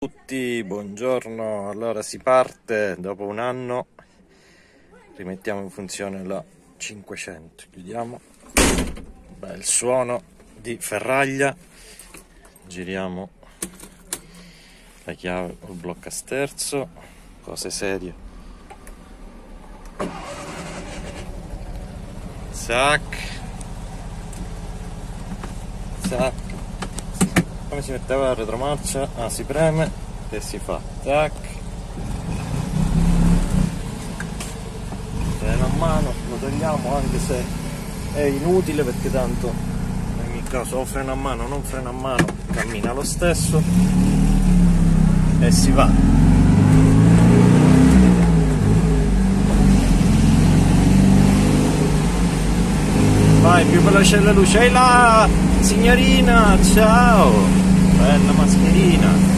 Tutti, buongiorno. Allora si parte dopo un anno, rimettiamo in funzione la 500, chiudiamo. Bel suono di ferraglia, giriamo la chiave col blocco a sterzo, cose serie. Zac zac. Come si metteva la retromarcia? Si preme e si fa tac. Freno a mano, lo togliamo anche se è inutile perché tanto in ogni caso o freno a mano o non freno a mano cammina lo stesso e si va. Vai più veloce la luce, ehi là signorina, ciao, bella mascherina.